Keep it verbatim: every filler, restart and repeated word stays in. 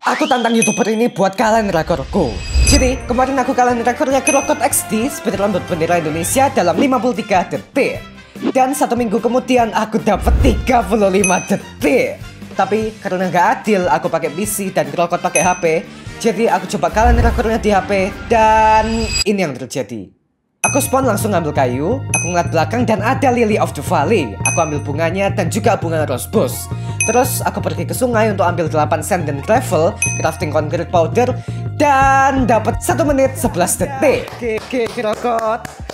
Aku tantang YouTuber ini buat kalahin rekorku. Jadi, kemarin aku kalahin rekornya Krokot X D speedrun berbendera Indonesia dalam lima puluh tiga detik. Dan satu minggu kemudian aku dapat tiga puluh lima detik. Tapi karena nggak adil, aku pakai P C dan Krokot pakai H P. Jadi aku coba kalahin rekornya di H P dan ini yang terjadi. Aku spawn langsung ngambil kayu, aku ngeliat belakang dan ada Lily of the Valley. Aku ambil bunganya dan juga bunga rosebus. Terus aku pergi ke sungai untuk ambil delapan sand dan gravel, crafting concrete powder, dan dapat satu menit sebelas detik. Oke, oke, Krokot.